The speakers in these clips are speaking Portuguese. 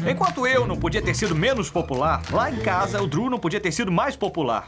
Enquanto eu não podia ter sido menos popular, lá em casa o Drew não podia ter sido mais popular.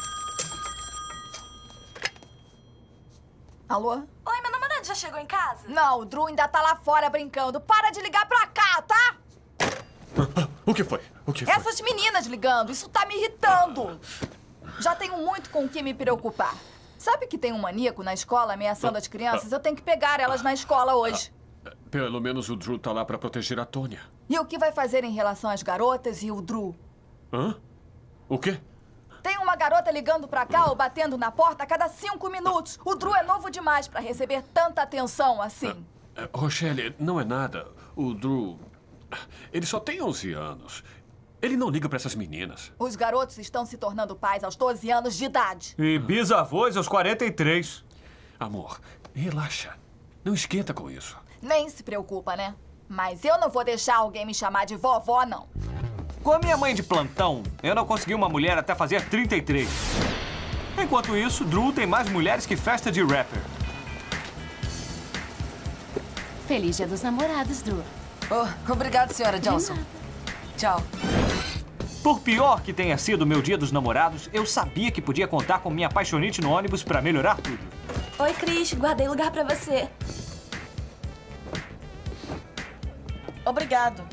Alô? Oi, meu namorado já chegou em casa? Não, o Drew ainda tá lá fora brincando. Para de ligar pra cá, tá? O que foi? O que foi? Essas meninas ligando, isso tá me irritando. Já tenho muito com o que me preocupar. Sabe que tem um maníaco na escola ameaçando as crianças? Eu tenho que pegar elas na escola hoje. Pelo menos o Drew tá lá pra proteger a Tônia. E o que vai fazer em relação às garotas e o Drew? Hã? O quê? Tem uma garota ligando pra cá ou batendo na porta a cada 5 minutos. O Drew é novo demais pra receber tanta atenção assim. Rochelle, não é nada. O Drew... Ele só tem 11 anos. Ele não liga pra essas meninas. Os garotos estão se tornando pais aos 12 anos de idade. E bisavós aos 43. Amor, relaxa. Não esquenta com isso. Nem se preocupa, né? Mas eu não vou deixar alguém me chamar de vovó, não. Com a minha mãe de plantão, eu não consegui uma mulher até fazer 33. Enquanto isso, Drew tem mais mulheres que festa de rapper. Feliz Dia dos Namorados, Drew. Oh, obrigado, senhora Johnson. Tchau. Por pior que tenha sido o meu dia dos namorados, eu sabia que podia contar com minha apaixonite no ônibus pra melhorar tudo. Oi, Cris. Guardei lugar pra você. Obrigado.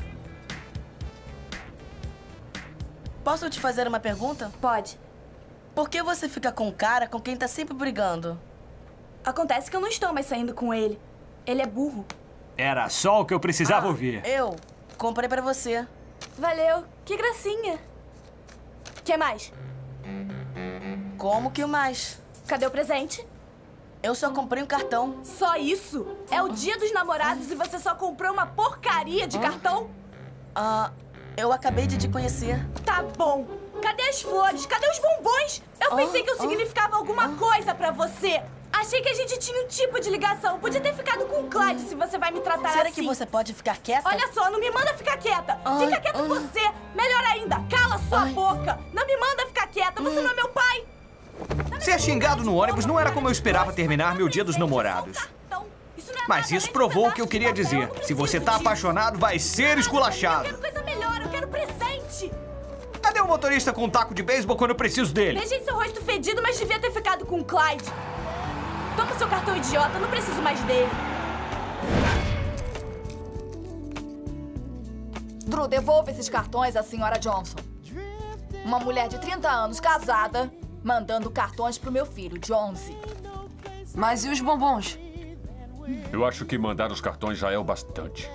Posso te fazer uma pergunta? Pode. Por que você fica com o cara com quem tá sempre brigando? Acontece que eu não estou mais saindo com ele. Ele é burro. Era só o que eu precisava ouvir. Eu comprei pra você. Valeu. Que gracinha. Que mais? Como que mais? Cadê o presente? Eu só comprei um cartão. Só isso? É o Dia dos Namorados e você só comprou uma porcaria de cartão? Eu acabei de te conhecer. Tá bom. Cadê as flores? Cadê os bombons? Eu pensei que eu significava alguma coisa pra você. Achei que a gente tinha um tipo de ligação. Podia ter ficado com o Clyde se você vai me tratar Será assim. que você pode ficar quieta? Olha só, não me manda ficar quieta. Fica quieta você. Melhor ainda, cala sua boca. Não me manda ficar quieta. Você não é meu pai. Ser xingado no ônibus não era como eu esperava terminar meu dia dos namorados. Mas isso provou o que eu queria dizer. Se você tá apaixonado, vai ser esculachado. Eu quero coisa melhor, eu quero presente. Cadê o motorista com um taco de beisebol quando eu preciso dele? Beijei seu rosto fedido, mas devia ter ficado com o Clyde. Toma seu cartão idiota, não preciso mais dele. Drew, devolva esses cartões à senhora Johnson. Uma mulher de 30 anos, casada, mandando cartões pro meu filho, de 11. Mas e os bombons? Eu acho que mandar os cartões já é o bastante.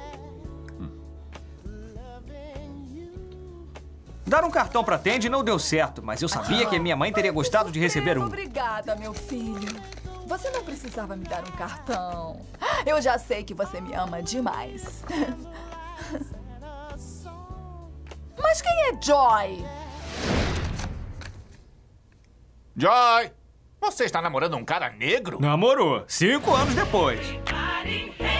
Dar um cartão pra Tandy não deu certo, mas eu sabia que a minha mãe teria gostado de receber um. Obrigada, meu filho. Você não precisava me dar um cartão. Eu já sei que você me ama demais. Mas quem é Joy? Joy! Você está namorando um cara negro? Namorou, 5 anos depois.